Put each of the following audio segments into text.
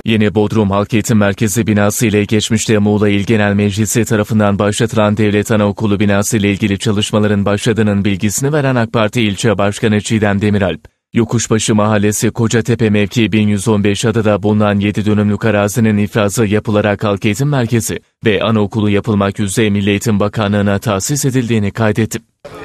Yeni Bodrum Halk Eğitim Merkezi binası ile geçmişte Muğla İl Genel Meclisi tarafından başlatılan Devlet Anaokulu binası ile ilgili çalışmaların başladığının bilgisini veren AK Parti İlçe Başkanı Çiğdem Demiralp, Yokuşbaşı Mahallesi Kocatepe mevki 1115 adada bulunan 7 dönümlük arazinin ifrazı yapılarak Halk Eğitim Merkezi ve anaokulu yapılmak üzere Milli Eğitim Bakanlığı'na tahsis edildiğini kaydetti.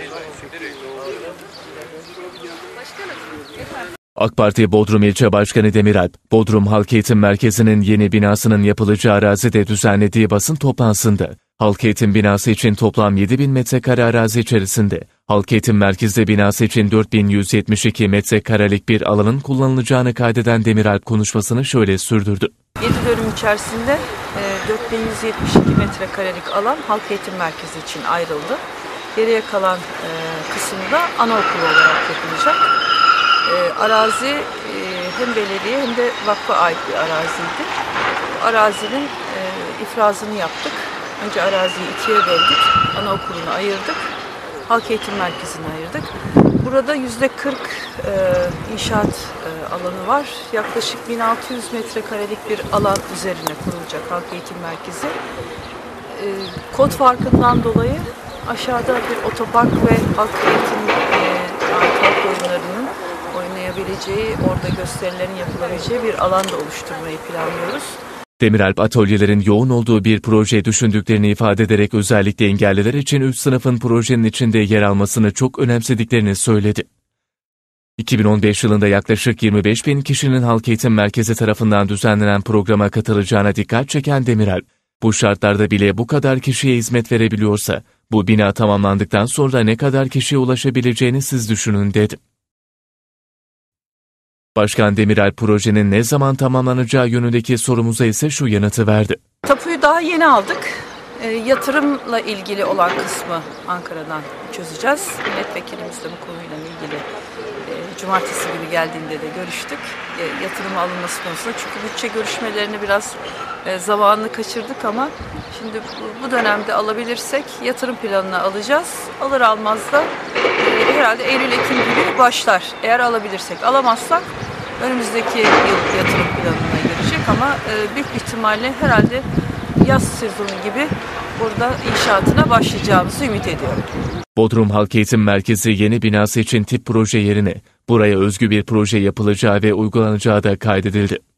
AK Parti Bodrum İlçe Başkanı Demiralp, Bodrum Halk Eğitim Merkezi'nin yeni binasının yapılacağı arazide düzenlediği basın toplantısında, Halk Eğitim binası için toplam 7.000 metrekare arazi içerisinde, Halk Eğitim Merkezi binası için 4.172 metrekarelik bir alanın kullanılacağını kaydeden Demiralp konuşmasını şöyle sürdürdü. 7 dönüm içerisinde 4.172 metrekarelik alan Halk Eğitim Merkezi için ayrıldı. Geriye kalan kısımda anaokulu olarak yapılacak. Arazi hem belediye hem de vakfa ait bir araziydi. Bu arazinin ifrazını yaptık. Önce araziyi ikiye böldük, anaokulunu ayırdık, halk eğitim merkezini ayırdık. Burada %40 inşaat alanı var. Yaklaşık 1600 metrekarelik bir alan üzerine kurulacak halk eğitim merkezi. Kod farkından dolayı aşağıda bir otopark ve halk eğitim halk oyunlarının oynayabileceği, orada gösterilerin yapılabileceği bir alan da oluşturmayı planlıyoruz. Demiralp, atölyelerin yoğun olduğu bir proje düşündüklerini ifade ederek özellikle engelliler için 3 sınıfın projenin içinde yer almasını çok önemsediklerini söyledi. 2015 yılında yaklaşık 25.000 kişinin Halk Eğitim Merkezi tarafından düzenlenen programa katılacağına dikkat çeken Demiralp, bu şartlarda bile bu kadar kişiye hizmet verebiliyorsa, bu bina tamamlandıktan sonra ne kadar kişiye ulaşabileceğini siz düşünün dedi. Başkan Demiralp projenin ne zaman tamamlanacağı yönündeki sorumuza ise şu yanıtı verdi. Tapuyu daha yeni aldık. Yatırımla ilgili olan kısmı Ankara'dan çözeceğiz. Milletvekilimiz de bu konuyla ilgili cumartesi günü geldiğinde de görüştük. Yatırım alınması konusunda. Çünkü bütçe görüşmelerini biraz zamanını kaçırdık ama şimdi bu dönemde alabilirsek yatırım planını alacağız. Alır almaz da herhalde Eylül-Ekim gibi başlar. Eğer alabilirsek, alamazsak önümüzdeki yıl yatırım planına girecek ama büyük ihtimalle herhalde yaz sezonu gibi burada inşaatına başlayacağımızı ümit ediyorum. Bodrum Halk Eğitim Merkezi yeni binası için tip proje yerine buraya özgü bir proje yapılacağı ve uygulanacağı da kaydedildi.